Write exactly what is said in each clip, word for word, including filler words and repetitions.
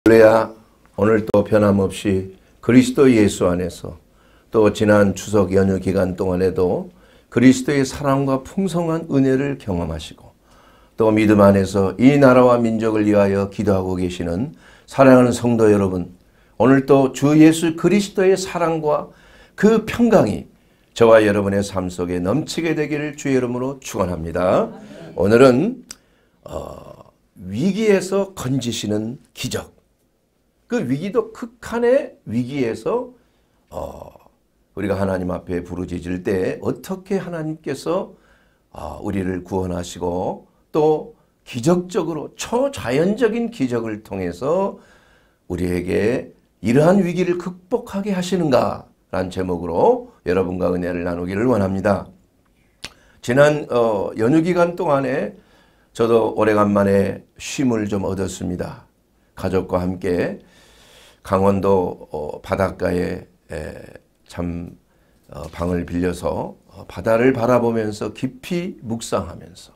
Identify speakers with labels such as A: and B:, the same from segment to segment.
A: 할렐루야. 오늘도 변함없이 그리스도 예수 안에서 또 지난 추석 연휴 기간 동안에도 그리스도의 사랑과 풍성한 은혜를 경험하시고 또 믿음 안에서 이 나라와 민족을 위하여 기도하고 계시는 사랑하는 성도 여러분, 오늘도 주 예수 그리스도의 사랑과 그 평강이 저와 여러분의 삶 속에 넘치게 되기를 주의 이름으로 축원합니다. 오늘은 어, 위기에서 건지시는 기적. 그 위기도 극한의 위기에서 어, 우리가 하나님 앞에 부르짖을 때 어떻게 하나님께서 어, 우리를 구원하시고 또 기적적으로 초자연적인 기적을 통해서 우리에게 이러한 위기를 극복하게 하시는가 라는 제목으로 여러분과 은혜를 나누기를 원합니다. 지난 어, 연휴 기간 동안에 저도 오래간만에 쉼을 좀 얻었습니다. 가족과 함께 강원도 어, 바닷가에 에, 참 어, 방을 빌려서 어, 바다를 바라보면서 깊이 묵상하면서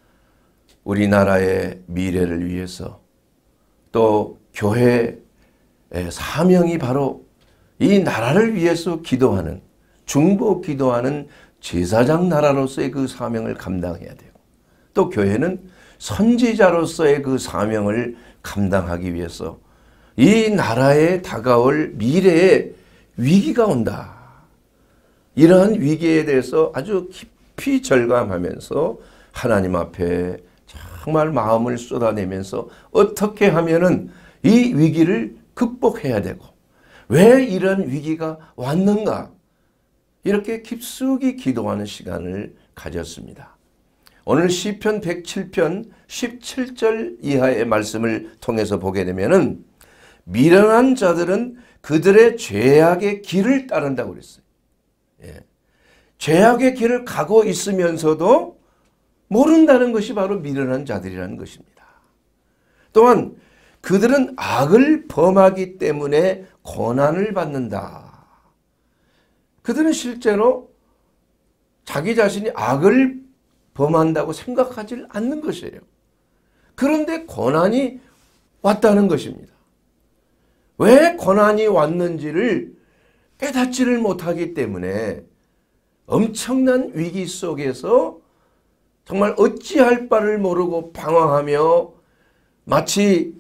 A: 우리나라의 미래를 위해서 또 교회의 사명이 바로 이 나라를 위해서 기도하는 중보 기도하는 제사장 나라로서의 그 사명을 감당해야 되고 또 교회는 선지자로서의 그 사명을 감당하기 위해서 이 나라에 다가올 미래에 위기가 온다. 이러한 위기에 대해서 아주 깊이 절감하면서 하나님 앞에 정말 마음을 쏟아내면서 어떻게 하면은 이 위기를 극복해야 되고 왜 이런 위기가 왔는가 이렇게 깊숙이 기도하는 시간을 가졌습니다. 오늘 시편 백칠 편 십칠 절 이하의 말씀을 통해서 보게 되면은 미련한 자들은 그들의 죄악의 길을 따른다고 그랬어요. 예. 죄악의 길을 가고 있으면서도 모른다는 것이 바로 미련한 자들이라는 것입니다. 또한 그들은 악을 범하기 때문에 고난을 받는다. 그들은 실제로 자기 자신이 악을 범한다고 생각하지 않는 것이에요. 그런데 고난이 왔다는 것입니다. 왜 고난이 왔는지를 깨닫지를 못하기 때문에 엄청난 위기 속에서 정말 어찌할 바를 모르고 방황하며 마치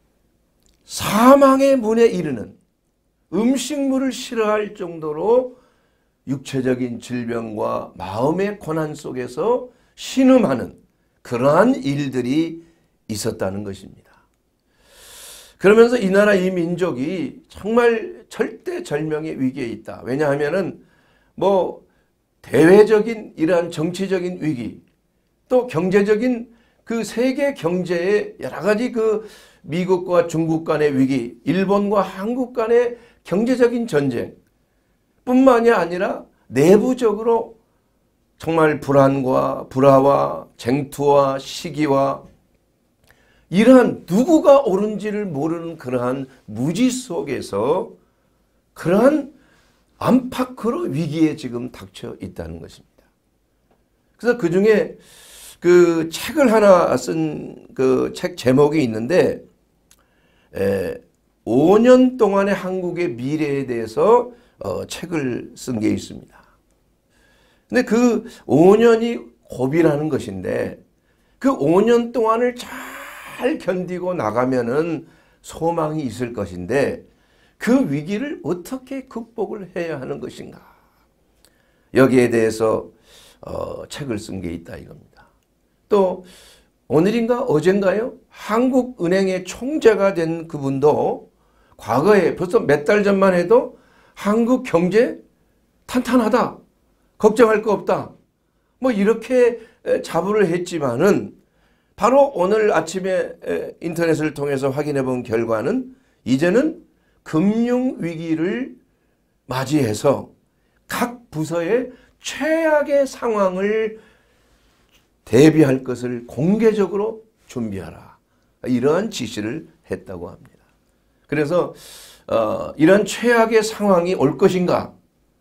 A: 사망의 문에 이르는 음식물을 싫어할 정도로 육체적인 질병과 마음의 고난 속에서 신음하는 그러한 일들이 있었다는 것입니다. 그러면서 이 나라 이 민족이 정말 절대절명의 위기에 있다. 왜냐하면은 뭐 대외적인 이러한 정치적인 위기 또 경제적인 그 세계 경제의 여러 가지 그 미국과 중국 간의 위기, 일본과 한국 간의 경제적인 전쟁 뿐만이 아니라 내부적으로 정말 불안과 불화와 쟁투와 시기와 이러한 누구가 옳은지를 모르는 그러한 무지 속에서 그러한 안팎으로 위기에 지금 닥쳐 있다는 것입니다. 그래서 그 중에 그 책을 하나 쓴 그 책 제목이 있는데 에, 오 년 동안의 한국의 미래에 대해서 어, 책을 쓴 게 있습니다. 근데 그 오 년이 고비라는 것인데 그 오 년 동안을 잘 견디고 나가면은 소망이 있을 것인데 그 위기를 어떻게 극복을 해야 하는 것인가. 여기에 대해서 어, 책을 쓴 게 있다 이겁니다. 또 오늘인가 어젠가요? 한국은행의 총재가 된 그분도 과거에 벌써 몇 달 전만 해도 한국 경제 탄탄하다. 걱정할 거 없다. 뭐 이렇게 자부를 했지만은 바로 오늘 아침에 인터넷을 통해서 확인해 본 결과는 이제는 금융위기를 맞이해서 각 부서의 최악의 상황을 대비할 것을 공개적으로 준비하라. 이러한 지시를 했다고 합니다. 그래서 어, 이런 최악의 상황이 올 것인가?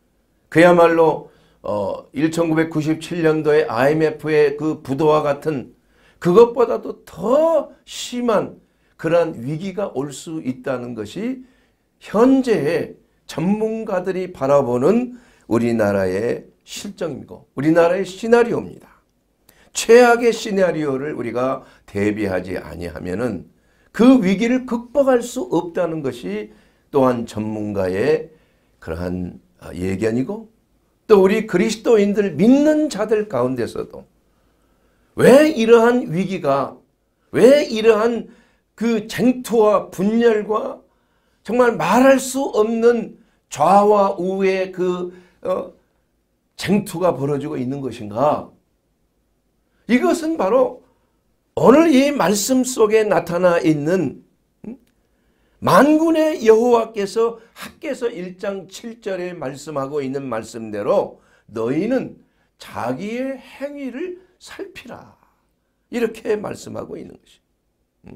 A: 그야말로 어, 천구백구십칠 년도에 아이엠에프의 그 부도와 같은 그것보다도 더 심한 그러한 위기가 올 수 있다는 것이 현재의 전문가들이 바라보는 우리나라의 실정이고 우리나라의 시나리오입니다. 최악의 시나리오를 우리가 대비하지 아니하면은 그 위기를 극복할 수 없다는 것이 또한 전문가의 그러한 예견이고, 또 우리 그리스도인들 믿는 자들 가운데서도 왜 이러한 위기가, 왜 이러한 그 쟁투와 분열과 정말 말할 수 없는 좌와 우의 그 어, 쟁투가 벌어지고 있는 것인가? 이것은 바로 오늘 이 말씀 속에 나타나 있는 만군의 여호와께서 학개서 일 장 칠 절에 말씀하고 있는 말씀대로 너희는 자기의 행위를 살피라, 이렇게 말씀하고 있는 것이.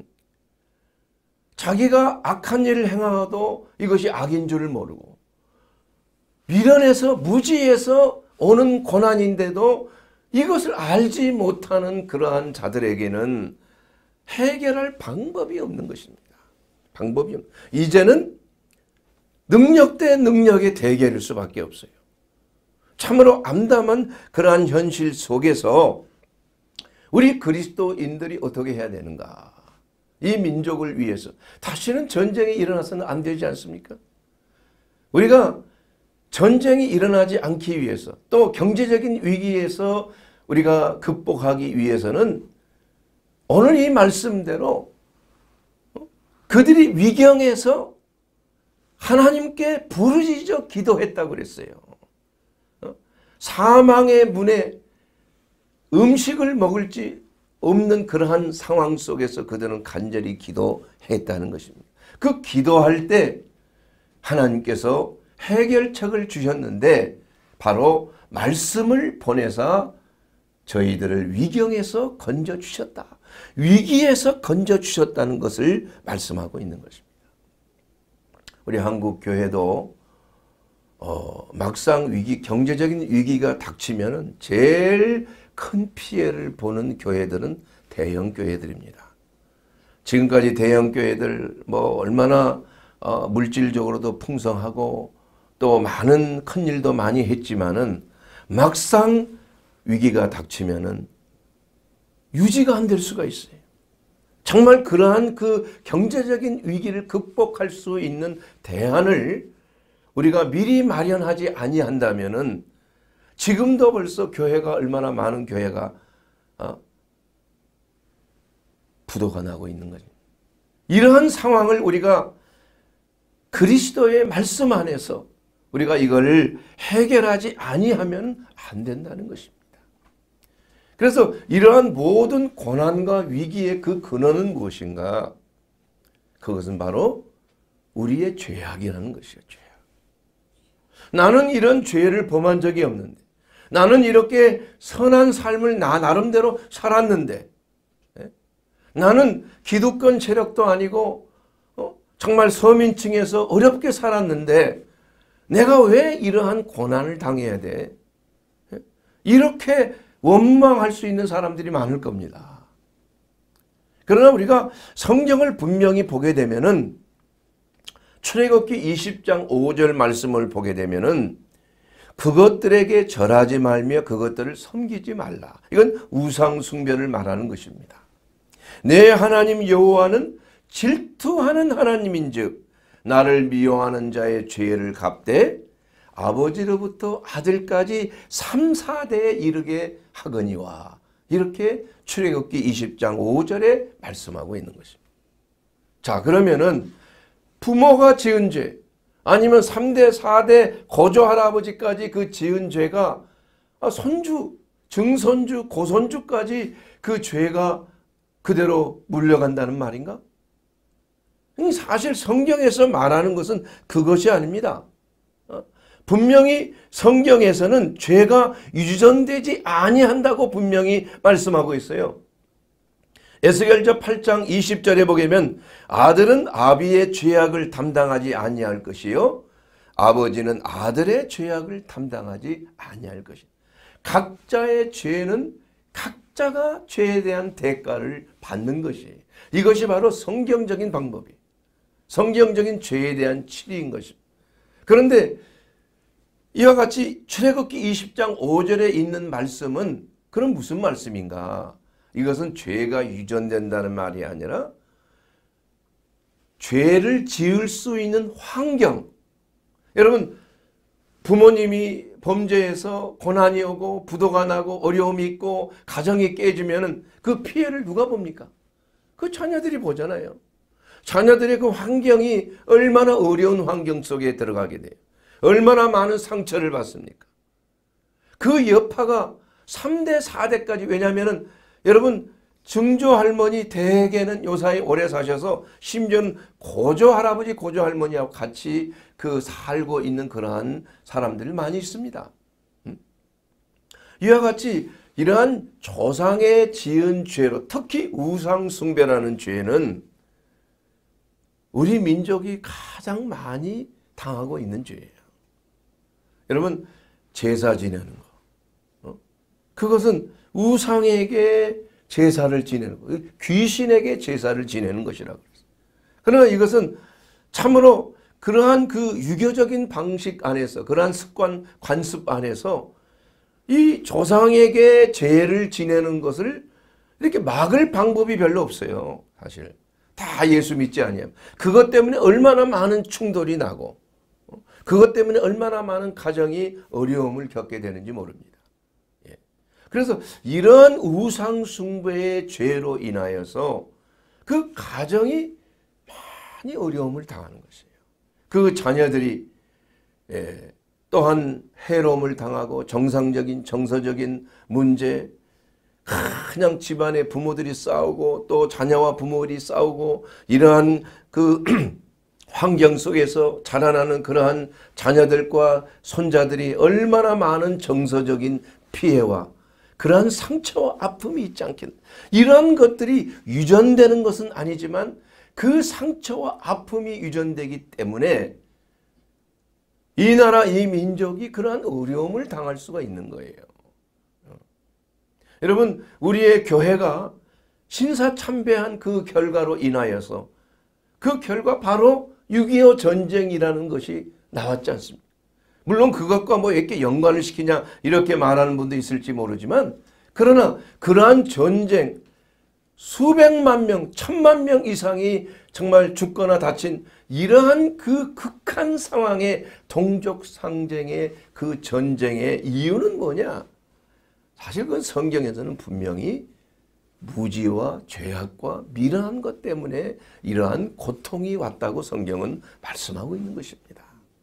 A: 자기가 악한 일을 행하도 이것이 악인 줄을 모르고, 미련해서 무지해서 오는 고난인데도 이것을 알지 못하는 그러한 자들에게는 해결할 방법이 없는 것입니다. 방법이 없는. 이제는 능력 대 능력의 대결일 수밖에 없어요. 참으로 암담한 그러한 현실 속에서 우리 그리스도인들이 어떻게 해야 되는가? 이 민족을 위해서 다시는 전쟁이 일어나서는 안 되지 않습니까? 우리가 전쟁이 일어나지 않기 위해서, 또 경제적인 위기에서 우리가 극복하기 위해서는 오늘 이 말씀대로 그들이 위경에서 하나님께 부르짖어 기도했다고 그랬어요. 사망의 문에 음식을 먹을지 없는 그러한 상황 속에서 그들은 간절히 기도했다는 것입니다. 그 기도할 때 하나님께서 해결책을 주셨는데 바로 말씀을 보내사 저희들을 위경에서 건져주셨다, 위기에서 건져주셨다는 것을 말씀하고 있는 것입니다. 우리 한국 교회도 어, 막상 위기, 경제적인 위기가 닥치면 제일 큰 피해를 보는 교회들은 대형 교회들입니다. 지금까지 대형 교회들 뭐 얼마나 어, 물질적으로도 풍성하고 또 많은 큰 일도 많이 했지만은 막상 위기가 닥치면은 유지가 안 될 수가 있어요. 정말 그러한 그 경제적인 위기를 극복할 수 있는 대안을 우리가 미리 마련하지 아니한다면은 지금도 벌써 교회가 얼마나 많은 교회가 어? 부도가 나고 있는 거죠. 이러한 상황을 우리가 그리스도의 말씀 안에서 우리가 이걸 해결하지 아니하면 안 된다는 것입니다. 그래서 이러한 모든 고난과 위기의 그 근원은 무엇인가? 그것은 바로 우리의 죄악이라는 것이에요. 죄악. 나는 이런 죄를 범한 적이 없는데, 나는 이렇게 선한 삶을 나 나름대로 살았는데, 나는 기득권 세력도 아니고 어? 정말 서민층에서 어렵게 살았는데 내가 왜 이러한 고난을 당해야 돼? 이렇게 원망할 수 있는 사람들이 많을 겁니다. 그러나 우리가 성경을 분명히 보게 되면은 출애굽기 이십 장 오 절 말씀을 보게 되면은 그것들에게 절하지 말며 그것들을 섬기지 말라. 이건 우상 숭배를 말하는 것입니다. 내 하나님 여호와는 질투하는 하나님인즉 나를 미워하는 자의 죄를 갚되 아버지로부터 아들까지 삼, 사 대에 이르게 하거니와, 이렇게 출애굽기 이십 장 오 절에 말씀하고 있는 것입니다. 자, 그러면은 부모가 지은 죄, 아니면 삼 대, 사 대 고조 할아버지까지 그 지은 죄가 손주, 증손주, 고손주까지 그 죄가 그대로 물려간다는 말인가? 사실 성경에서 말하는 것은 그것이 아닙니다. 분명히 성경에서는 죄가 유전되지 아니한다고 분명히 말씀하고 있어요. 에스겔서 팔 장 이십 절에 보게 되면 아들은 아비의 죄악을 담당하지 아니할 것이요 아버지는 아들의 죄악을 담당하지 아니할 것이다. 각자의 죄는 각자가 죄에 대한 대가를 받는 것이, 이것이 바로 성경적인 방법이, 성경적인 죄에 대한 치리인 것입니다. 그런데 이와 같이 출애굽기 이십 장 오 절에 있는 말씀은 그럼 무슨 말씀인가? 이것은 죄가 유전된다는 말이 아니라 죄를 지을 수 있는 환경. 여러분, 부모님이 범죄해서 고난이 오고 부도가 나고 어려움이 있고 가정이 깨지면 그 피해를 누가 봅니까? 그 자녀들이 보잖아요. 자녀들의 그 환경이 얼마나 어려운 환경 속에 들어가게 돼요. 얼마나 많은 상처를 받습니까? 그 여파가 삼 대 사 대까지, 왜냐하면 여러분, 증조 할머니 대개는 요사이 오래 사셔서 심지어는 고조 할아버지, 고조 할머니하고 같이 그 살고 있는 그러한 사람들이 많이 있습니다. 이와 같이 이러한 조상의 지은 죄로, 특히 우상 숭배라는 죄는 우리 민족이 가장 많이 당하고 있는 죄예요. 여러분, 제사 지내는 거, 어? 그것은 우상에게 제사를 지내는 것, 귀신에게 제사를 지내는 것이라고 그랬어요. 그러나 이것은 참으로 그러한 그 유교적인 방식 안에서, 그러한 습관, 관습 안에서 이 조상에게 제를 지내는 것을 이렇게 막을 방법이 별로 없어요. 사실 다 예수 믿지 아니하면 그것 때문에 얼마나 많은 충돌이 나고 그것 때문에 얼마나 많은 가정이 어려움을 겪게 되는지 모릅니다. 그래서 이런 우상 숭배의 죄로 인하여서 그 가정이 많이 어려움을 당하는 것이에요. 그 자녀들이 예, 또한 해로움을 당하고 정상적인 정서적인 문제, 그냥 집안에 부모들이 싸우고 또 자녀와 부모들이 싸우고 이러한 그 환경 속에서 자라나는 그러한 자녀들과 손자들이 얼마나 많은 정서적인 피해와 그러한 상처와 아픔이 있지 않겠나. 이런 것들이 유전되는 것은 아니지만 그 상처와 아픔이 유전되기 때문에 이 나라, 이 민족이 그러한 어려움을 당할 수가 있는 거예요. 여러분, 우리의 교회가 신사참배한 그 결과로 인하여서 그 결과 바로 육이오 전쟁이라는 것이 나왔지 않습니까? 물론 그것과 뭐 이렇게 연관을 시키냐 이렇게 말하는 분도 있을지 모르지만, 그러나 그러한 전쟁 수백만 명, 천만 명 이상이 정말 죽거나 다친 이러한 그 극한 상황의 동족상쟁의 그 전쟁의 이유는 뭐냐? 사실 그건 성경에서는 분명히 무지와 죄악과 미련한 것 때문에 이러한 고통이 왔다고 성경은 말씀하고 있는 것입니다.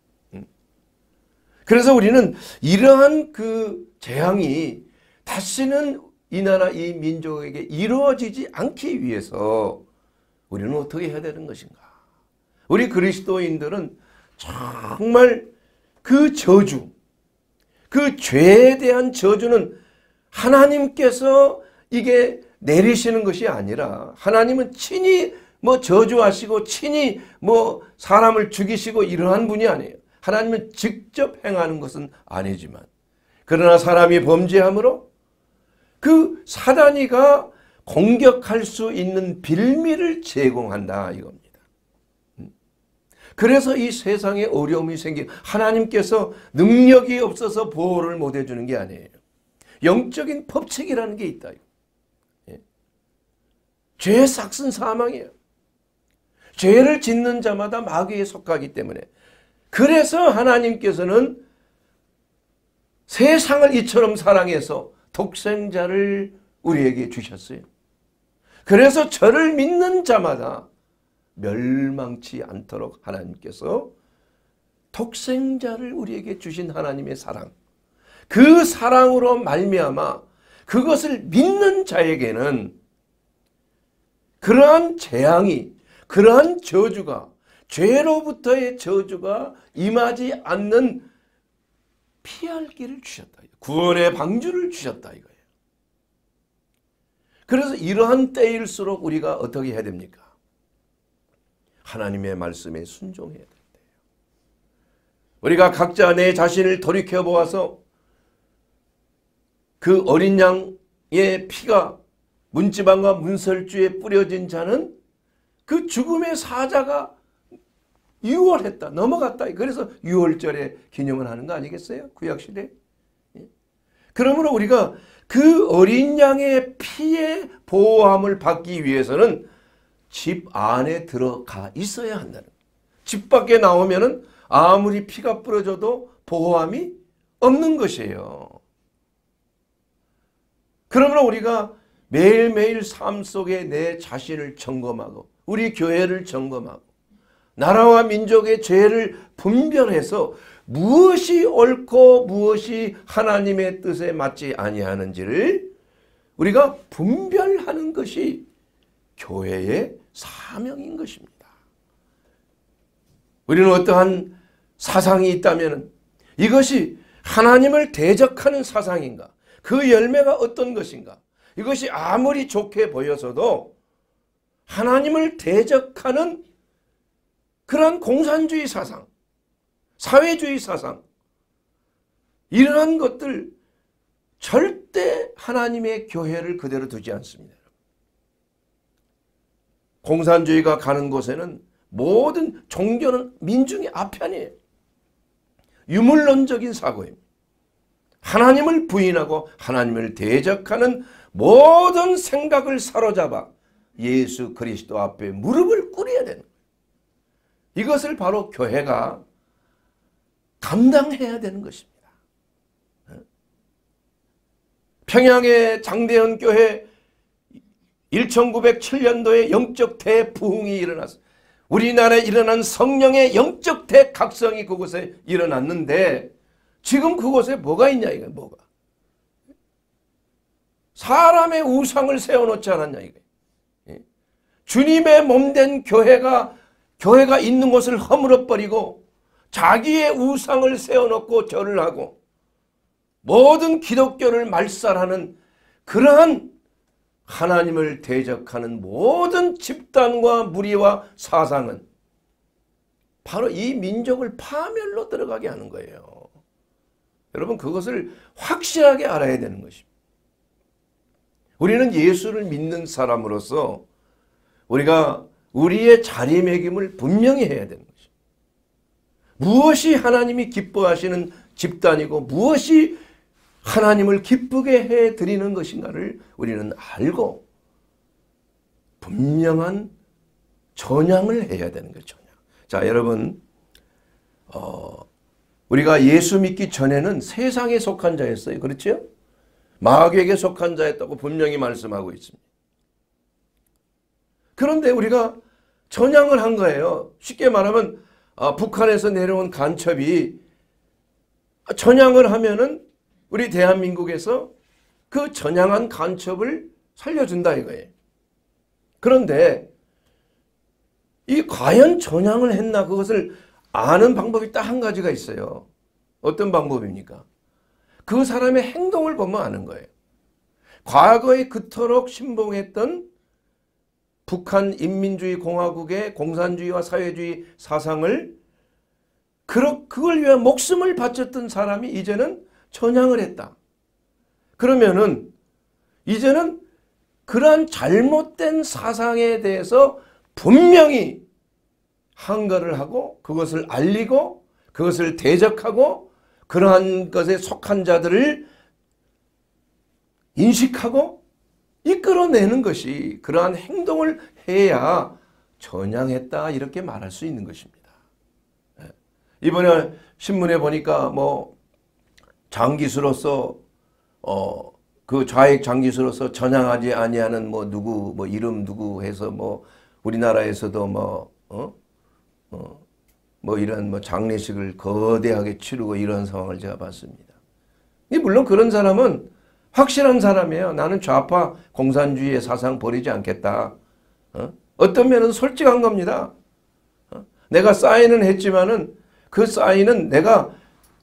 A: 그래서 우리는 이러한 그 재앙이 다시는 이 나라 이 민족에게 이루어지지 않기 위해서 우리는 어떻게 해야 되는 것인가? 우리 그리스도인들은 정말 그 저주, 그 죄에 대한 저주는 하나님께서 이게 내리시는 것이 아니라 하나님은 친히 뭐 저주하시고 친히 뭐 사람을 죽이시고 이러한 분이 아니에요. 하나님은 직접 행하는 것은 아니지만, 그러나 사람이 범죄함으로 그 사단이가 공격할 수 있는 빌미를 제공한다 이겁니다. 그래서 이 세상에 어려움이 생기, 하나님께서 능력이 없어서 보호를 못 해주는 게 아니에요. 영적인 법칙이라는 게 있다. 예. 죄의 삭은 사망이에요. 죄를 짓는 자마다 마귀에 속하기 때문에, 그래서 하나님께서는 세상을 이처럼 사랑해서 독생자를 우리에게 주셨어요. 그래서 저를 믿는 자마다 멸망치 않도록 하나님께서 독생자를 우리에게 주신 하나님의 사랑, 그 사랑으로 말미암아 그것을 믿는 자에게는 그러한 재앙이, 그러한 저주가, 죄로부터의 저주가 임하지 않는 피할 길을 주셨다. 구원의 방주를 주셨다 이거예요. 그래서 이러한 때일수록 우리가 어떻게 해야 됩니까? 하나님의 말씀에 순종해야 된대요. 우리가 각자 내 자신을 돌이켜 보아서 그 어린 양 피가 문지방과 문설주에 뿌려진 자는 그 죽음의 사자가 유월했다, 넘어갔다. 그래서 유월절에 기념을 하는 거 아니겠어요? 구약시대. 그러므로 우리가 그 어린 양의 피의 보호함을 받기 위해서는 집 안에 들어가 있어야 한다는 거예요. 집 밖에 나오면은 아무리 피가 뿌려져도 보호함이 없는 것이에요. 그러므로 우리가 매일매일 삶 속에 내 자신을 점검하고 우리 교회를 점검하고 나라와 민족의 죄를 분별해서 무엇이 옳고 무엇이 하나님의 뜻에 맞지 아니하는지를 우리가 분별하는 것이 교회의 사명인 것입니다. 우리는 어떠한 사상이 있다면 이것이 하나님을 대적하는 사상인가? 그 열매가 어떤 것인가? 이것이 아무리 좋게 보여서도 하나님을 대적하는 그러한 공산주의 사상, 사회주의 사상, 이러한 것들 절대 하나님의 교회를 그대로 두지 않습니다. 공산주의가 가는 곳에는 모든 종교는 민중의 아편이에요. 유물론적인 사고입니다. 하나님을 부인하고 하나님을 대적하는 모든 생각을 사로잡아 예수 그리스도 앞에 무릎을 꿇어야 되는 거예요. 이것을 바로 교회가 감당해야 되는 것입니다. 평양의 장대현 교회 천구백칠 년도에 영적 대부흥이 일어났어요. 우리나라에 일어난 성령의 영적 대각성이 그곳에 일어났는데 지금 그곳에 뭐가 있냐 이거 뭐가 사람의 우상을 세워놓지 않았냐 이거 주님의 몸된 교회가 교회가 있는 곳을 허물어버리고 자기의 우상을 세워놓고 절을 하고 모든 기독교를 말살하는 그러한 하나님을 대적하는 모든 집단과 무리와 사상은 바로 이 민족을 파멸로 들어가게 하는 거예요. 여러분 그것을 확실하게 알아야 되는 것입니다. 우리는 예수를 믿는 사람으로서 우리가 우리의 자리매김을 분명히 해야 되는 것입니다. 무엇이 하나님이 기뻐하시는 집단이고 무엇이 하나님을 기쁘게 해드리는 것인가를 우리는 알고 분명한 전향을 해야 되는 거죠. 자, 여러분 어, 우리가 예수 믿기 전에는 세상에 속한 자였어요. 그렇죠? 마귀에게 속한 자였다고 분명히 말씀하고 있습니다. 그런데 우리가 전향을 한 거예요. 쉽게 말하면 아, 북한에서 내려온 간첩이 전향을 하면은 우리 대한민국에서 그 전향한 간첩을 살려준다 이거예요. 그런데 이 과연 전향을 했나 그것을 아는 방법이 딱 한 가지가 있어요. 어떤 방법입니까? 그 사람의 행동을 보면 아는 거예요. 과거에 그토록 신봉했던 북한 인민주의 공화국의 공산주의와 사회주의 사상을 그걸 위해 목숨을 바쳤던 사람이 이제는 전향을 했다. 그러면은 이제는 그러한 잘못된 사상에 대해서 분명히 항거를 하고 그것을 알리고 그것을 대적하고 그러한 것에 속한 자들을 인식하고 이끌어내는 것이 그러한 행동을 해야 전향했다 이렇게 말할 수 있는 것입니다. 이번에 신문에 보니까 뭐 장기수로서 어 그 좌익 장기수로서 전향하지 아니하는 뭐 누구 뭐 이름 누구 해서 뭐 우리나라에서도 뭐 어? 어, 뭐 이런 뭐 장례식을 거대하게 치르고 이런 상황을 제가 봤습니다. 물론 그런 사람은 확실한 사람이에요. 나는 좌파 공산주의의 사상 버리지 않겠다. 어? 어떤 면은 솔직한 겁니다. 어? 내가 사인은 했지만은 그 사인은 내가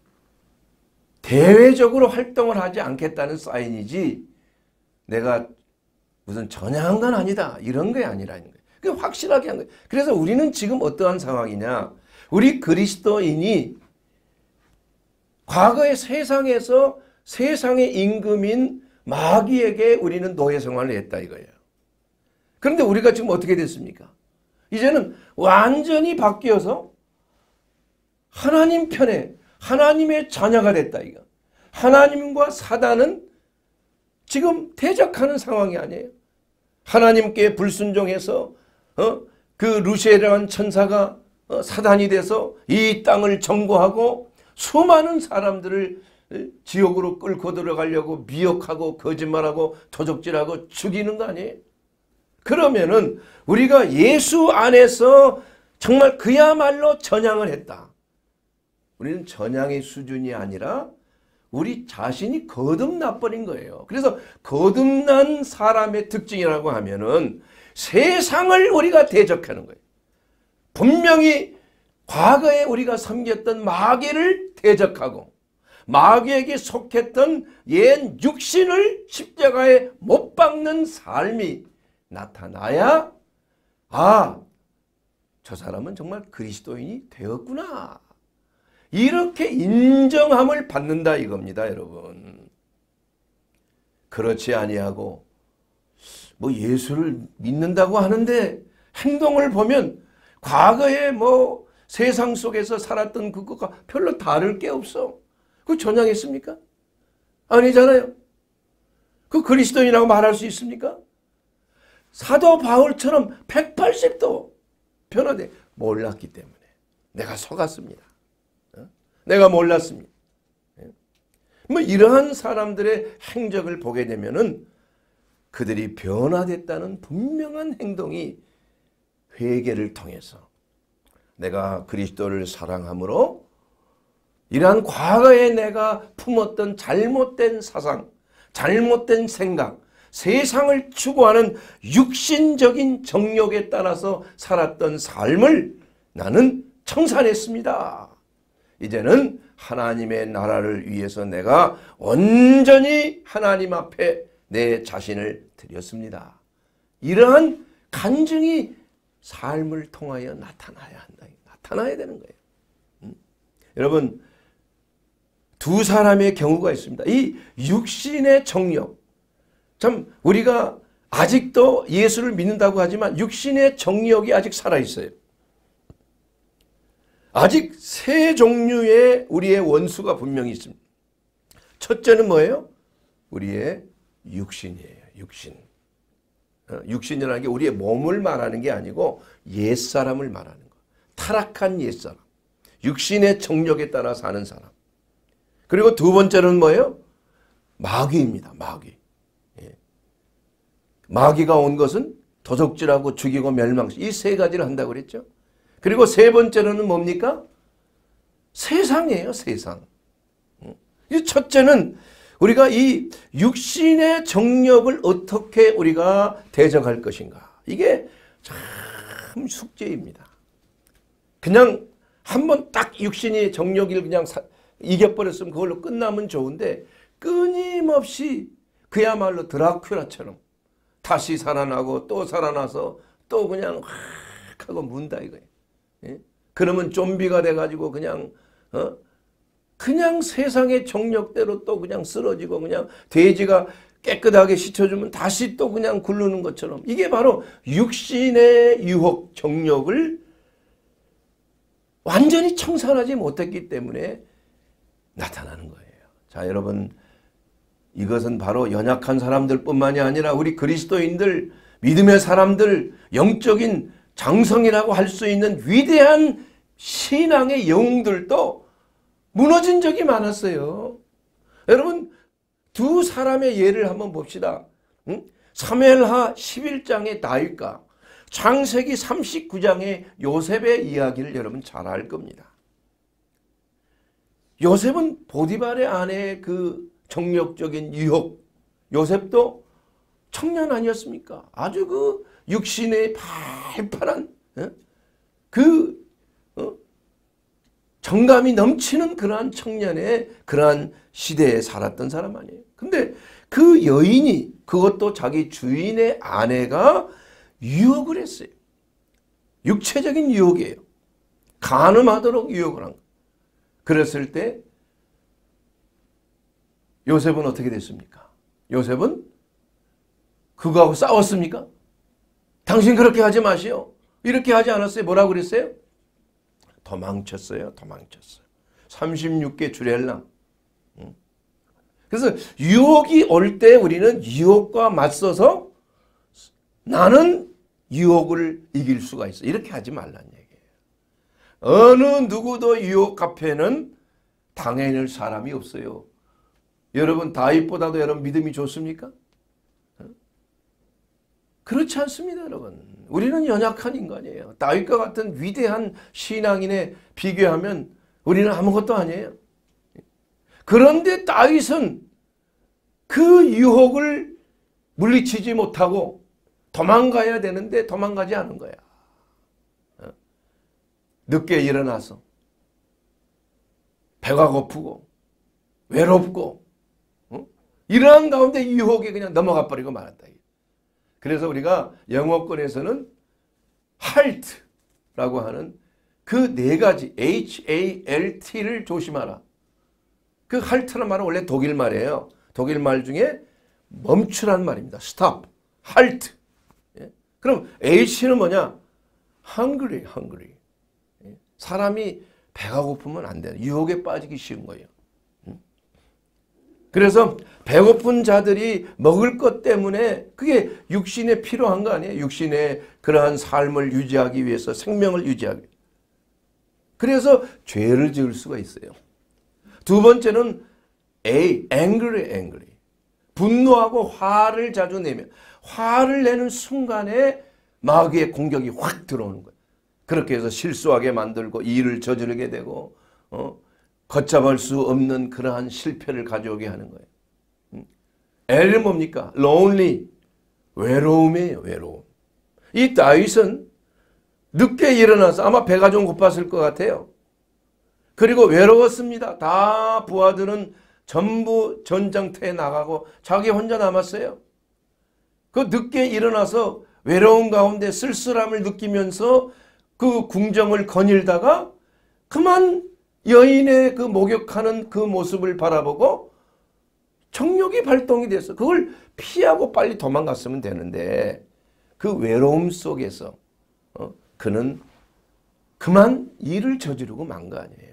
A: 대외적으로 활동을 하지 않겠다는 사인이지 내가 무슨 전향한 건 아니다. 이런 게 아니라는 거예요. 그게 확실하게 한 거예요. 그래서 우리는 지금 어떠한 상황이냐. 우리 그리스도인이 과거의 세상에서 세상의 임금인 마귀에게 우리는 노예 생활을 했다 이거예요. 그런데 우리가 지금 어떻게 됐습니까? 이제는 완전히 바뀌어서 하나님 편에 하나님의 자녀가 됐다 이거. 하나님과 사단은 지금 대적하는 상황이 아니에요. 하나님께 불순종해서 어? 그 루시엘이라는 천사가 어? 사단이 돼서 이 땅을 정복하고 수많은 사람들을 지옥으로 끌고 들어가려고 미혹하고 거짓말하고 도적질하고 죽이는 거 아니에요? 그러면은 우리가 예수 안에서 정말 그야말로 전향을 했다. 우리는 전향의 수준이 아니라 우리 자신이 거듭나버린 거예요. 그래서 거듭난 사람의 특징이라고 하면은 세상을 우리가 대적하는 거예요. 분명히 과거에 우리가 섬겼던 마귀를 대적하고 마귀에게 속했던 옛 육신을 십자가에 못 박는 삶이 나타나야 아, 저 사람은 정말 그리스도인이 되었구나. 이렇게 인정함을 받는다 이겁니다, 여러분. 그렇지 아니하고 뭐 예수를 믿는다고 하는데 행동을 보면 과거에 뭐 세상 속에서 살았던 그것과 별로 다를 게 없어. 그 전향했습니까? 아니잖아요. 그 그리스도인이라고 말할 수 있습니까? 사도 바울처럼 백팔십 도 변화돼. 몰랐기 때문에 내가 속았습니다. 내가 몰랐습니다. 뭐 이러한 사람들의 행적을 보게 되면은 그들이 변화됐다는 분명한 행동이 회개를 통해서 내가 그리스도를 사랑함으로 이러한 과거에 내가 품었던 잘못된 사상, 잘못된 생각, 세상을 추구하는 육신적인 정욕에 따라서 살았던 삶을 나는 청산했습니다. 이제는 하나님의 나라를 위해서 내가 온전히 하나님 앞에 내 자신을 드렸습니다. 이러한 간증이 삶을 통하여 나타나야 한다. 나타나야 되는 거예요. 음? 여러분, 두 사람의 경우가 있습니다. 이 육신의 정욕. 참 우리가 아직도 예수를 믿는다고 하지만 육신의 정욕이 아직 살아있어요. 아직 세 종류의 우리의 원수가 분명히 있습니다. 첫째는 뭐예요? 우리의 육신이에요. 육신. 육신이라는 게 우리의 몸을 말하는 게 아니고 옛사람을 말하는 거. 타락한 옛사람. 육신의 정욕에 따라 사는 사람. 그리고 두 번째는 뭐예요? 마귀입니다. 마귀. 예. 마귀가 온 것은 도적질하고 죽이고 멸망시. 이 세 가지를 한다고 그랬죠. 그리고 세 번째로는 뭡니까? 세상이에요. 세상. 이 첫째는 우리가 이 육신의 정욕을 어떻게 우리가 대적할 것인가. 이게 참 숙제입니다. 그냥 한번 딱 육신의 정욕을 그냥 사, 이겨버렸으면 그걸로 끝나면 좋은데 끊임없이 그야말로 드라큘라처럼 다시 살아나고 또 살아나서 또 그냥 확 하고 문다 이거예요. 예? 그러면 좀비가 돼가지고 그냥 어? 그냥 세상의 정욕대로 또 그냥 쓰러지고 그냥 돼지가 깨끗하게 씻어주면 다시 또 그냥 굴르는 것처럼 이게 바로 육신의 유혹, 정욕을 완전히 청산하지 못했기 때문에 나타나는 거예요. 자, 여러분, 이것은 바로 연약한 사람들 뿐만이 아니라 우리 그리스도인들, 믿음의 사람들, 영적인 장성이라고 할 수 있는 위대한 신앙의 영웅들도 무너진 적이 많았어요. 여러분, 두 사람의 예를 한번 봅시다. 응? 사무엘하 십일 장의 다윗과 창세기 삼십구 장의 요셉의 이야기를 여러분 잘 알 겁니다. 요셉은 보디발의 아내의 그 정욕적인 유혹, 요셉도 청년 아니었습니까? 아주 그 육신의 팔팔한 어? 그 어? 정감이 넘치는 그러한 청년의 그러한 시대에 살았던 사람 아니에요. 근데 그 여인이 그것도 자기 주인의 아내가 유혹을 했어요. 육체적인 유혹이에요. 간음하도록 유혹을 한 거. 그랬을 때 요셉은 어떻게 됐습니까? 요셉은 그거하고 싸웠습니까? 당신 그렇게 하지 마시오. 이렇게 하지 않았어요? 뭐라고 그랬어요? 도망쳤어요. 도망쳤어요. 삼십육 개 주렐랑. 그래서 유혹이 올 때 우리는 유혹과 맞서서 나는 유혹을 이길 수가 있어. 이렇게 하지 말란 얘기예요. 어느 누구도 유혹 앞에는 당해낼 사람이 없어요. 여러분 다윗보다도 여러분 믿음이 좋습니까? 그렇지 않습니다, 여러분. 우리는 연약한 인간이에요. 다윗과 같은 위대한 신앙인에 비교하면 우리는 아무것도 아니에요. 그런데 다윗은 그 유혹을 물리치지 못하고 도망가야 되는데 도망가지 않은 거야. 늦게 일어나서 배가 고프고 외롭고 이러한 가운데 유혹에 그냥 넘어가 버리고 말았다. 그래서 우리가 영어권에서는 halt라고 하는 그 네 가지 에이치 에이 엘 티를 조심하라. 그 halt라는 말은 원래 독일 말이에요. 독일 말 중에 멈추란 말입니다. stop, halt. 예? 그럼 H는 뭐냐? hungry, hungry. 예? 사람이 배가 고프면 안 돼요. 유혹에 빠지기 쉬운 거예요. 그래서 배고픈 자들이 먹을 것 때문에 그게 육신에 필요한 거 아니에요? 육신의 그러한 삶을 유지하기 위해서, 생명을 유지하기 위해서. 그래서 죄를 지을 수가 있어요. 두 번째는 A, angry, angry. 분노하고 화를 자주 내며 화를 내는 순간에 마귀의 공격이 확 들어오는 거예요. 그렇게 해서 실수하게 만들고 일을 저지르게 되고 어? 걷잡을 수 없는 그러한 실패를 가져오게 하는 거예요. L은 뭡니까? lonely, 외로움이에요. 외로움. 이 다윗은 늦게 일어나서 아마 배가 좀 고팠을 것 같아요. 그리고 외로웠습니다. 다 부하들은 전부 전장터에 나가고 자기 혼자 남았어요. 그 늦게 일어나서 외로움 가운데 쓸쓸함을 느끼면서 그 궁정을 거닐다가 그만 여인의 그 목욕하는 그 모습을 바라보고 정욕이 발동이 돼서 그걸 피하고 빨리 도망갔으면 되는데 그 외로움 속에서 어, 그는 그만 일을 저지르고 만 거 아니에요.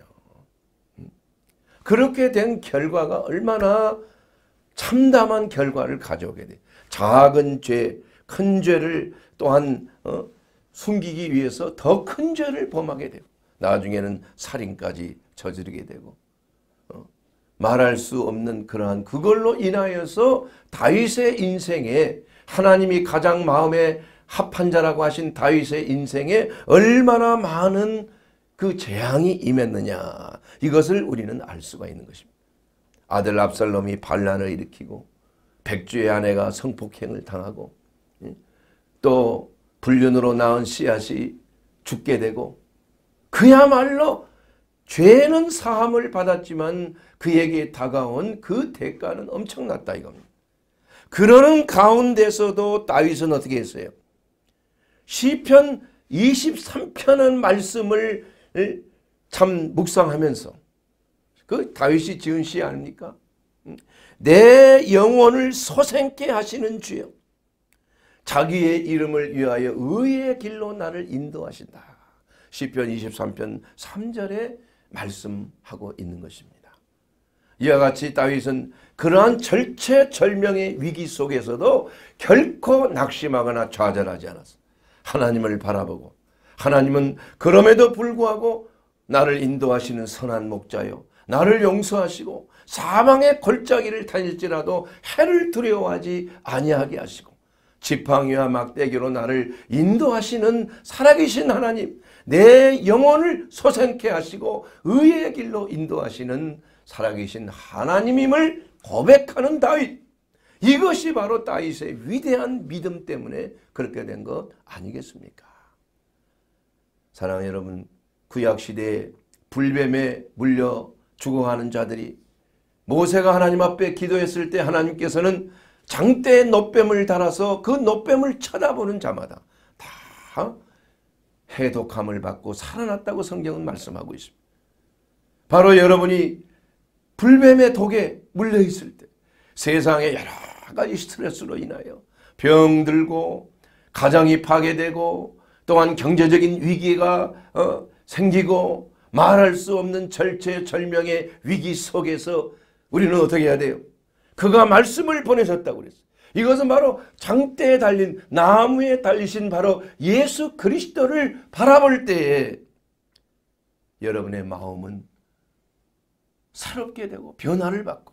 A: 그렇게 된 결과가 얼마나 참담한 결과를 가져오게 돼. 작은 죄, 큰 죄를 또한 어, 숨기기 위해서 더 큰 죄를 범하게 되고 나중에는 살인까지 저지르게 되고 어, 말할 수 없는 그러한 그걸로 인하여서 다윗의 인생에 하나님이 가장 마음에 합한 자라고 하신 다윗의 인생에 얼마나 많은 그 재앙이 임했느냐 이것을 우리는 알 수가 있는 것입니다. 아들 압살롬이 반란을 일으키고 백주의 아내가 성폭행을 당하고 또 불륜으로 낳은 씨앗이 죽게 되고 그야말로 죄는 사함을 받았지만 그에게 다가온 그 대가는 엄청났다 이겁니다. 그러는 가운데서도 다윗은 어떻게 했어요? 시편 이십삼 편의 말씀을 참 묵상하면서 그 다윗이 지은 시 아닙니까? 내 영혼을 소생케 하시는 주여 자기의 이름을 위하여 의의 길로 나를 인도하신다. 시편 이십삼 편 삼 절에 말씀하고 있는 것입니다. 이와 같이 다윗은 그러한 절체절명의 위기 속에서도 결코 낙심하거나 좌절하지 않았어. 하나님을 바라보고 하나님은 그럼에도 불구하고 나를 인도하시는 선한 목자요 나를 용서하시고 사망의 골짜기를 다닐지라도 해를 두려워하지 아니하게 하시고 지팡이와 막대기로 나를 인도하시는 살아계신 하나님 내 영혼을 소생케 하시고 의의 길로 인도하시는 살아계신 하나님임을 고백하는 다윗 이것이 바로 다윗의 위대한 믿음 때문에 그렇게 된 것 아니겠습니까? 사랑하는 여러분 구약시대에 불뱀에 물려 죽어가는 자들이 모세가 하나님 앞에 기도했을 때 하나님께서는 장대에 놋뱀을 달아서 그 놋뱀을 쳐다보는 자마다 다 해독함을 받고 살아났다고 성경은 말씀하고 있습니다. 바로 여러분이 불뱀의 독에 물려있을 때 세상에 여러 여러 가지 스트레스로 인하여 병들고 가정이 파괴되고 또한 경제적인 위기가 어, 생기고 말할 수 없는 절체절명의 위기 속에서 우리는 어떻게 해야 돼요? 그가 말씀을 보내셨다고 그랬어요. 이것은 바로 장대에 달린 나무에 달리신 바로 예수 그리스도를 바라볼 때에 여러분의 마음은 새롭게 되고 변화를 받고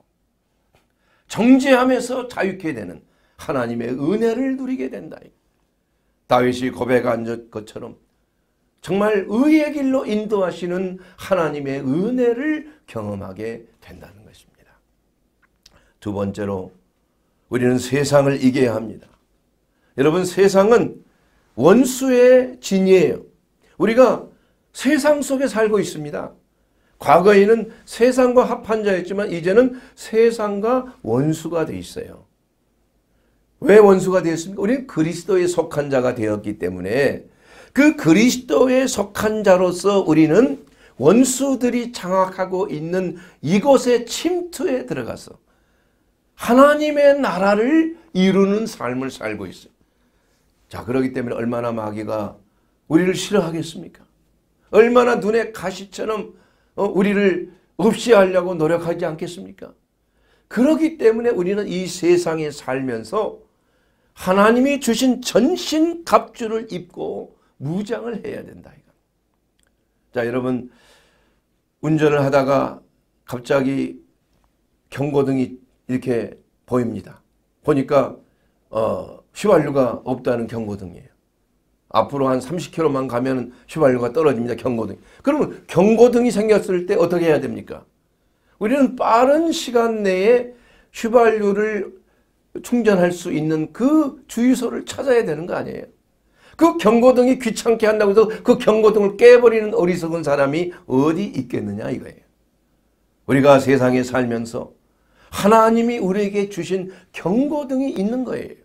A: 정죄함에서 자유케 되는 하나님의 은혜를 누리게 된다. 다윗이 고백한 것처럼 정말 의의 길로 인도하시는 하나님의 은혜를 경험하게 된다는 것입니다. 두 번째로 우리는 세상을 이겨야 합니다. 여러분, 세상은 원수의 진이에요. 우리가 세상 속에 살고 있습니다. 과거에는 세상과 합한 자였지만 이제는 세상과 원수가 되어 있어요. 왜 원수가 되었습니까? 우리는 그리스도에 속한 자가 되었기 때문에 그 그리스도에 속한 자로서 우리는 원수들이 장악하고 있는 이곳의 침투에 들어가서 하나님의 나라를 이루는 삶을 살고 있어요. 자, 그렇기 때문에 얼마나 마귀가 우리를 싫어하겠습니까? 얼마나 눈에 가시처럼 우리를 없이 하려고 노력하지 않겠습니까? 그렇기 때문에 우리는 이 세상에 살면서 하나님이 주신 전신 갑주를 입고 무장을 해야 된다. 자, 여러분, 운전을 하다가 갑자기 경고등이 이렇게 보입니다. 보니까 어, 휘발유가 없다는 경고등이에요. 앞으로 한 삼십 킬로미터만 가면 휘발유가 떨어집니다. 경고등. 그러면 경고등이 생겼을 때 어떻게 해야 됩니까? 우리는 빠른 시간 내에 휘발유를 충전할 수 있는 그 주유소를 찾아야 되는 거 아니에요? 그 경고등이 귀찮게 한다고 해서 그 경고등을 깨버리는 어리석은 사람이 어디 있겠느냐 이거예요. 우리가 세상에 살면서 하나님이 우리에게 주신 경고등이 있는 거예요.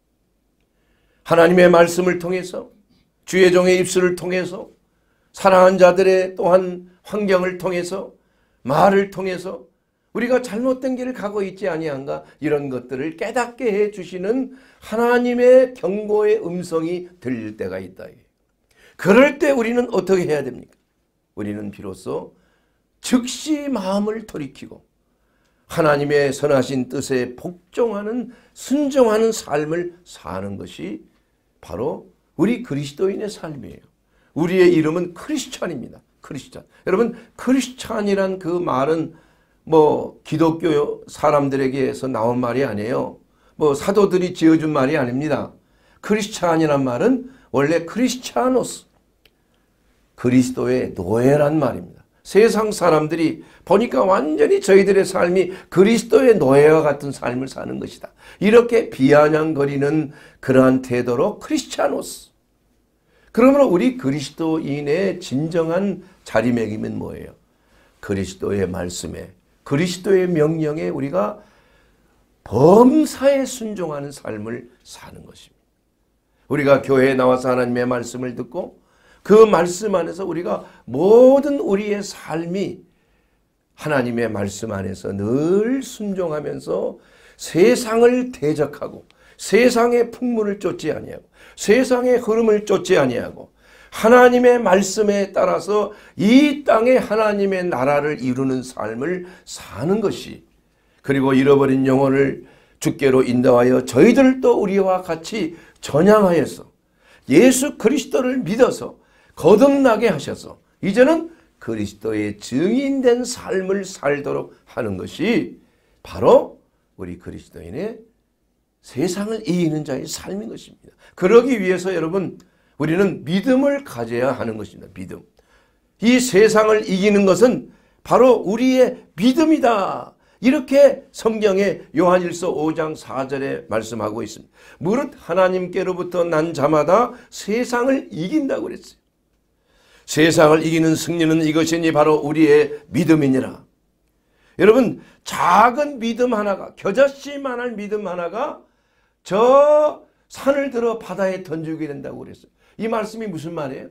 A: 하나님의 말씀을 통해서 주의 종의 입술을 통해서 사랑한 자들의 또한 환경을 통해서 말을 통해서 우리가 잘못된 길을 가고 있지 아니한가 이런 것들을 깨닫게 해주시는 하나님의 경고의 음성이 들릴 때가 있다. 그럴 때 우리는 어떻게 해야 됩니까? 우리는 비로소 즉시 마음을 돌이키고 하나님의 선하신 뜻에 복종하는 순종하는 삶을 사는 것이 바로 우리 그리스도인의 삶이에요. 우리의 이름은 크리스찬입니다. 크리스찬. 여러분, 크리스찬이란 그 말은 뭐 기독교 사람들에게서 나온 말이 아니에요. 뭐 사도들이 지어준 말이 아닙니다. 크리스찬이란 말은 원래 크리스찬오스, 그리스도의 노예란 말입니다. 세상 사람들이 보니까 완전히 저희들의 삶이 그리스도의 노예와 같은 삶을 사는 것이다. 이렇게 비아냥거리는 그러한 태도로 크리스찬오스. 그러므로 우리 그리스도인의 진정한 자리매김은 뭐예요? 그리스도의 말씀에, 그리스도의 명령에 우리가 범사에 순종하는 삶을 사는 것입니다. 우리가 교회에 나와서 하나님의 말씀을 듣고 그 말씀 안에서 우리가 모든 우리의 삶이 하나님의 말씀 안에서 늘 순종하면서 세상을 대적하고 세상의 풍물을 쫓지 아니하고 세상의 흐름을 쫓지 아니하고 하나님의 말씀에 따라서 이 땅에 하나님의 나라를 이루는 삶을 사는 것이, 그리고 잃어버린 영혼을 주께로 인도하여 저희들도 우리와 같이 전향하여서 예수 그리스도를 믿어서 거듭나게 하셔서 이제는 그리스도의 증인된 삶을 살도록 하는 것이 바로 우리 그리스도인의 세상을 이기는 자의 삶인 것입니다. 그러기 위해서 여러분, 우리는 믿음을 가져야 하는 것입니다. 믿음. 이 세상을 이기는 것은 바로 우리의 믿음이다. 이렇게 성경의 요한일서 오 장 사 절에 말씀하고 있습니다. 무릇 하나님께로부터 난 자마다 세상을 이긴다고 그랬어요. 세상을 이기는 승리는 이것이니 바로 우리의 믿음이니라. 여러분, 작은 믿음 하나가, 겨자씨만한 믿음 하나가 저 산을 들어 바다에 던지게 된다고 그랬어요. 이 말씀이 무슨 말이에요?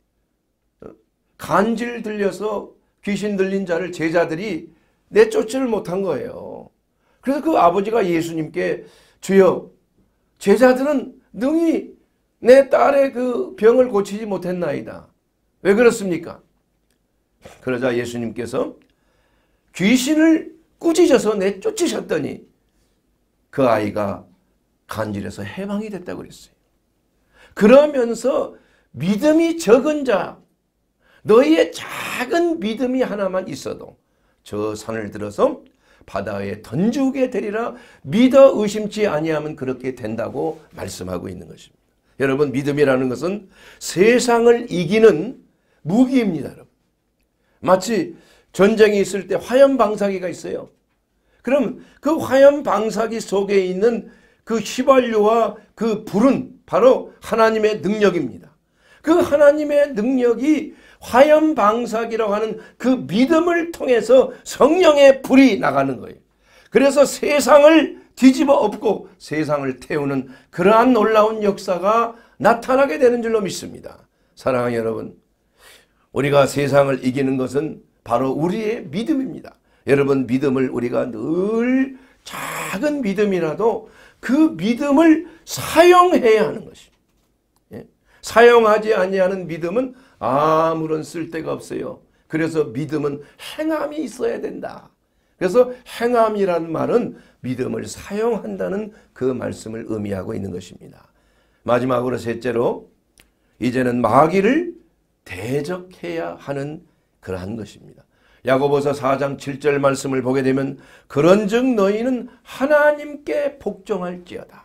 A: 간질 들려서 귀신 들린 자를 제자들이 내쫓지를 못한 거예요. 그래서 그 아버지가 예수님께 주여, 제자들은 능히 내 딸의 그 병을 고치지 못했나이다. 왜 그렇습니까? 그러자 예수님께서 귀신을 꾸짖어서 내쫓으셨더니 그 아이가 간질에서 해방이 됐다고 그랬어요. 그러면서 믿음이 적은 자, 너희의 작은 믿음이 하나만 있어도 저 산을 들어서 바다에 던지게 되리라 믿어 의심치 아니하면 그렇게 된다고 말씀하고 있는 것입니다. 여러분, 믿음이라는 것은 세상을 이기는 무기입니다. 여러분. 마치 전쟁이 있을 때 화염 방사기가 있어요. 그럼 그 화염 방사기 속에 있는 그 휘발유와 그 불은 바로 하나님의 능력입니다. 그 하나님의 능력이 화염 방사기라고 하는 그 믿음을 통해서 성령의 불이 나가는 거예요. 그래서 세상을 뒤집어 엎고 세상을 태우는 그러한 놀라운 역사가 나타나게 되는 줄로 믿습니다. 사랑하는 여러분, 우리가 세상을 이기는 것은 바로 우리의 믿음입니다. 여러분, 믿음을 우리가 늘 작은 믿음이라도 그 믿음을 사용해야 하는 것입니다. 예? 사용하지 아니하는 믿음은 아무런 쓸데가 없어요. 그래서 믿음은 행함이 있어야 된다. 그래서 행함이라는 말은 믿음을 사용한다는 그 말씀을 의미하고 있는 것입니다. 마지막으로 셋째로, 이제는 마귀를 대적해야 하는 그러한 것입니다. 야고보서 사 장 칠 절 말씀을 보게 되면 그런즉 너희는 하나님께 복종할지어다.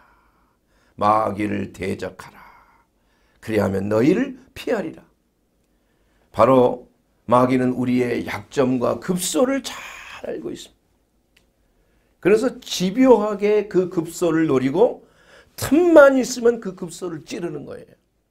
A: 마귀를 대적하라. 그리하면 너희를 피하리라. 바로 마귀는 우리의 약점과 급소를 잘 알고 있습니다. 그래서 집요하게 그 급소를 노리고 틈만 있으면 그 급소를 찌르는 거예요.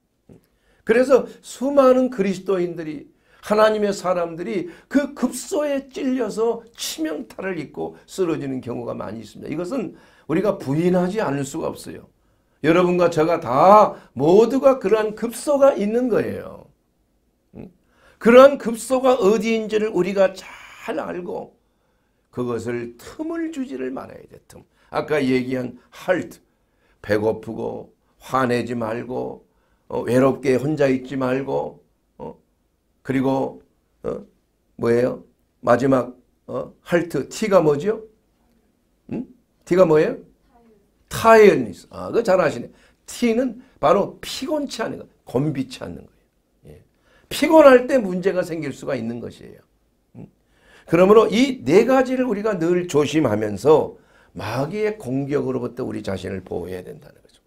A: 그래서 수많은 그리스도인들이, 하나님의 사람들이 그 급소에 찔려서 치명타를 입고 쓰러지는 경우가 많이 있습니다. 이것은 우리가 부인하지 않을 수가 없어요. 여러분과 저가 다 모두가 그러한 급소가 있는 거예요. 그러한 급소가 어디인지를 우리가 잘 알고 그것을 틈을 주지를 말아야 돼. 틈. 아까 얘기한 halt, 배고프고 화내지 말고 어, 외롭게 혼자 있지 말고 어, 그리고 어, 뭐예요? 마지막 어, halt, T가 뭐죠? 음? T가 뭐예요? 타이어니스. 아, 그거 잘 아시네. T는 바로 피곤치 않은 거, 곤비치 않는 거예요. 예. 피곤할 때 문제가 생길 수가 있는 것이에요. 음? 그러므로 이 네 가지를 우리가 늘 조심하면서 마귀의 공격으로부터 우리 자신을 보호해야 된다는 거죠.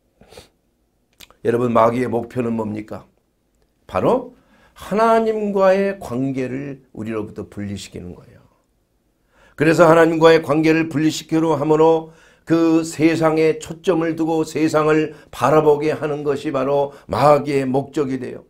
A: 여러분, 마귀의 목표는 뭡니까? 바로 하나님과의 관계를 우리로부터 분리시키는 거예요. 그래서 하나님과의 관계를 분리시키려 함으로 그 세상에 초점을 두고 세상을 바라보게 하는 것이 바로 마귀의 목적이 돼요.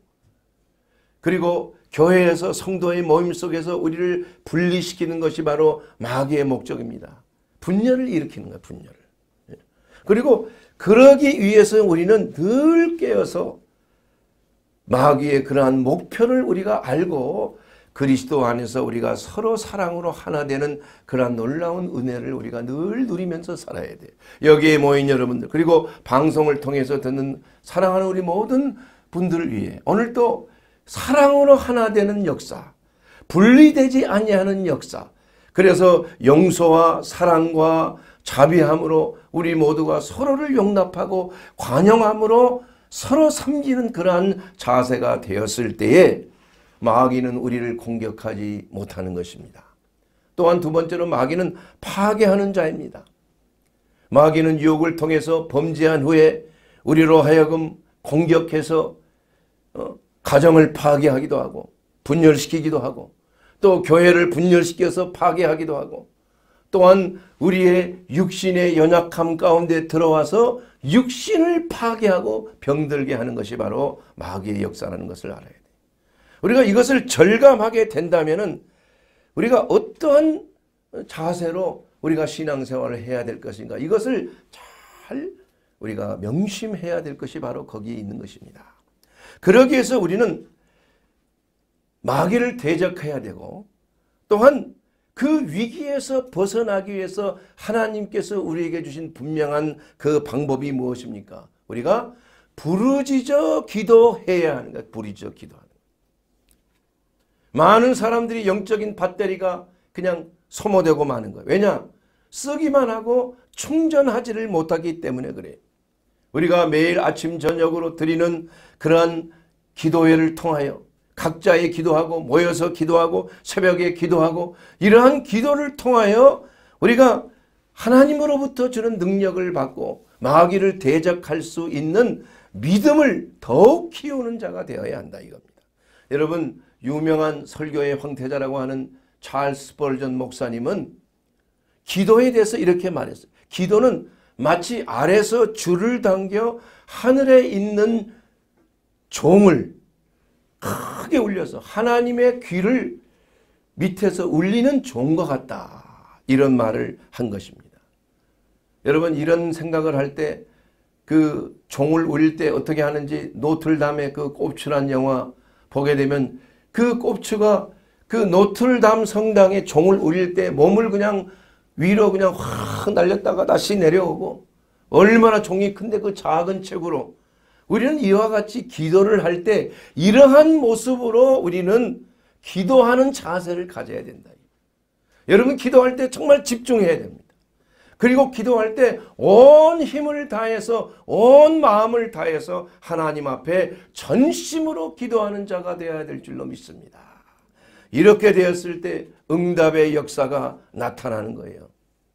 A: 그리고 교회에서 성도의 모임 속에서 우리를 분리시키는 것이 바로 마귀의 목적입니다. 분열을 일으키는 거예요. 분열을. 그리고 그러기 위해서 우리는 늘 깨어서 마귀의 그러한 목표를 우리가 알고 그리스도 안에서 우리가 서로 사랑으로 하나 되는 그러한 놀라운 은혜를 우리가 늘 누리면서 살아야 돼요. 여기에 모인 여러분들, 그리고 방송을 통해서 듣는 사랑하는 우리 모든 분들을 위해 오늘도 사랑으로 하나 되는 역사, 분리되지 아니하는 역사, 그래서 용서와 사랑과 자비함으로 우리 모두가 서로를 용납하고 관용함으로 서로 섬기는 그러한 자세가 되었을 때에 마귀는 우리를 공격하지 못하는 것입니다. 또한 두 번째로 마귀는 파괴하는 자입니다. 마귀는 유혹을 통해서 범죄한 후에 우리로 하여금 공격해서 어, 가정을 파괴하기도 하고 분열시키기도 하고 또 교회를 분열시켜서 파괴하기도 하고 또한 우리의 육신의 연약함 가운데 들어와서 육신을 파괴하고 병들게 하는 것이 바로 마귀의 역사라는 것을 알아야 돼요. 우리가 이것을 절감하게 된다면은 우리가 어떠한 자세로 우리가 신앙생활을 해야 될 것인가, 이것을 잘 우리가 명심해야 될 것이 바로 거기에 있는 것입니다. 그러기 위해서 우리는 마귀를 대적해야 되고 또한 그 위기에서 벗어나기 위해서 하나님께서 우리에게 주신 분명한 그 방법이 무엇입니까? 우리가 부르짖어 기도해야 하는 것. 부르짖어 기도하는 것. 많은 사람들이 영적인 배터리가 그냥 소모되고 마는 거예요. 왜냐? 쓰기만 하고 충전하지를 못하기 때문에 그래요. 우리가 매일 아침 저녁으로 드리는 그러한 기도회를 통하여 각자의 기도하고 모여서 기도하고 새벽에 기도하고 이러한 기도를 통하여 우리가 하나님으로부터 주는 능력을 받고 마귀를 대적할 수 있는 믿음을 더욱 키우는 자가 되어야 한다 이겁니다. 여러분, 유명한 설교의 황태자라고 하는 찰스 스펄전 목사님은 기도에 대해서 이렇게 말했어요. 기도는 마치 아래서 줄을 당겨 하늘에 있는 종을 크게 울려서 하나님의 귀를 밑에서 울리는 종과 같다. 이런 말을 한 것입니다. 여러분, 이런 생각을 할 때 그 종을 울릴 때 어떻게 하는지 노틀담의 그 꼽추란 영화 보게 되면 그 꼽추가 그 노틀담 성당에 종을 울릴 때 몸을 그냥 위로 그냥 확 날렸다가 다시 내려오고 얼마나 종이 큰데 그 작은 체구로 우리는 이와 같이 기도를 할 때 이러한 모습으로 우리는 기도하는 자세를 가져야 된다. 여러분, 기도할 때 정말 집중해야 됩니다. 그리고 기도할 때 온 힘을 다해서 온 마음을 다해서 하나님 앞에 전심으로 기도하는 자가 되어야 될 줄로 믿습니다. 이렇게 되었을 때 응답의 역사가 나타나는 거예요.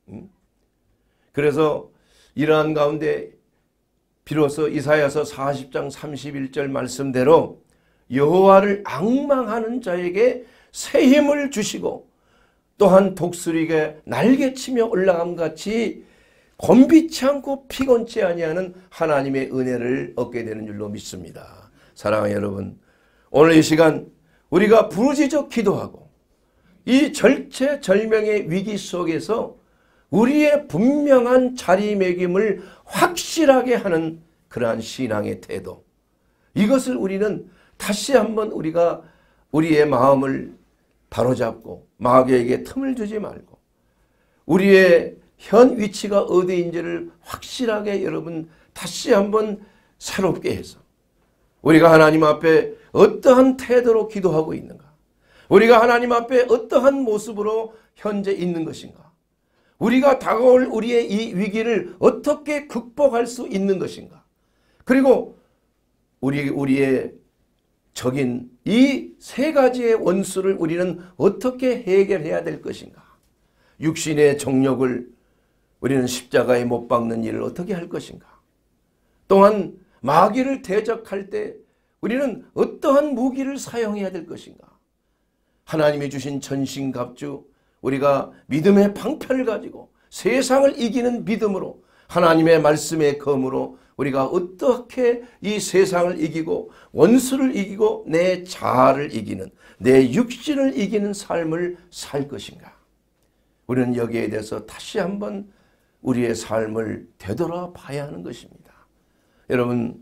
A: 그래서 이러한 가운데 비로소 이사야서 사십 장 삼십일 절 말씀대로 여호와를 앙망하는 자에게 새 힘을 주시고 또한 독수리가 날개치며 올라감같이 곤비치 않고 피곤치 아니하는 하나님의 은혜를 얻게 되는 줄로 믿습니다. 사랑하는 여러분, 오늘 이 시간 우리가 부르짖어 기도하고 이 절체절명의 위기 속에서 우리의 분명한 자리매김을 확실하게 하는 그러한 신앙의 태도, 이것을 우리는 다시 한번 우리가 우리의 마음을 바로잡고 마귀에게 틈을 주지 말고 우리의 현 위치가 어디인지를 확실하게 여러분 다시 한번 새롭게 해서 우리가 하나님 앞에 어떠한 태도로 기도하고 있는가, 우리가 하나님 앞에 어떠한 모습으로 현재 있는 것인가, 우리가 다가올 우리의 이 위기를 어떻게 극복할 수 있는 것인가, 그리고 우리, 우리의 적인 이 세 가지의 원수를 우리는 어떻게 해결해야 될 것인가, 육신의 정욕을 우리는 십자가에 못 박는 일을 어떻게 할 것인가, 또한 마귀를 대적할 때 우리는 어떠한 무기를 사용해야 될 것인가, 하나님이 주신 전신갑주 우리가 믿음의 방편을 가지고 세상을 이기는 믿음으로 하나님의 말씀의 검으로 우리가 어떻게 이 세상을 이기고 원수를 이기고 내 자아를 이기는, 내 육신을 이기는 삶을 살 것인가. 우리는 여기에 대해서 다시 한번 우리의 삶을 되돌아봐야 하는 것입니다. 여러분,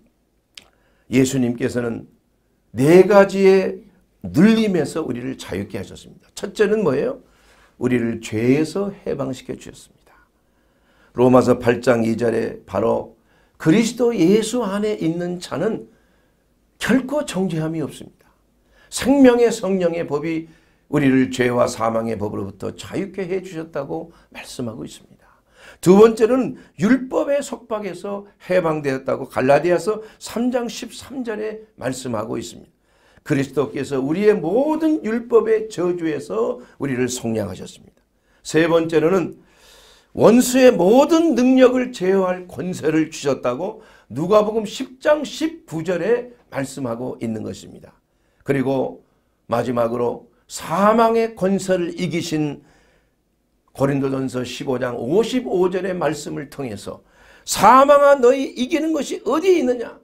A: 예수님께서는 네 가지의 눌림에서 우리를 자유케 하셨습니다. 첫째는 뭐예요? 우리를 죄에서 해방시켜 주셨습니다. 로마서 팔 장 이 절에 바로 그리스도 예수 안에 있는 자는 결코 정죄함이 없습니다. 생명의 성령의 법이 우리를 죄와 사망의 법으로부터 자유케 해 주셨다고 말씀하고 있습니다. 두 번째는 율법의 속박에서 해방되었다고 갈라디아서 삼 장 십삼 절에 말씀하고 있습니다. 그리스도께서 우리의 모든 율법의 저주에서 우리를 속량하셨습니다. 세 번째로는 원수의 모든 능력을 제어할 권세를 주셨다고 누가복음 십 장 십구 절에 말씀하고 있는 것입니다. 그리고 마지막으로 사망의 권세를 이기신 고린도전서 십오 장 오십오 절의 말씀을 통해서 사망아 너희 이기는 것이 어디에 있느냐,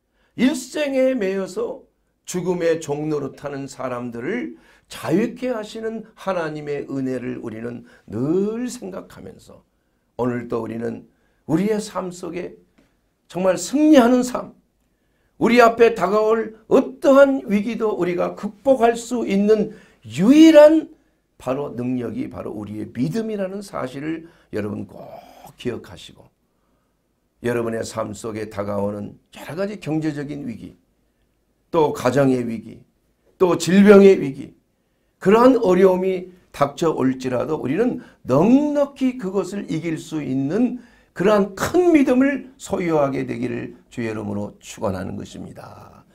A: 일생에 매여서 죽음의 종로로 타는 사람들을 자유케 하시는 하나님의 은혜를 우리는 늘 생각하면서 오늘도 우리는 우리의 삶 속에 정말 승리하는 삶, 우리 앞에 다가올 어떠한 위기도 우리가 극복할 수 있는 유일한 바로 능력이 바로 우리의 믿음이라는 사실을 여러분 꼭 기억하시고, 여러분의 삶 속에 다가오는 여러 가지 경제적인 위기, 또 가정의 위기, 또 질병의 위기, 그러한 어려움이 닥쳐올지라도 우리는 넉넉히 그것을 이길 수 있는 그러한 큰 믿음을 소유하게 되기를 주의 이름으로 축원하는 것입니다.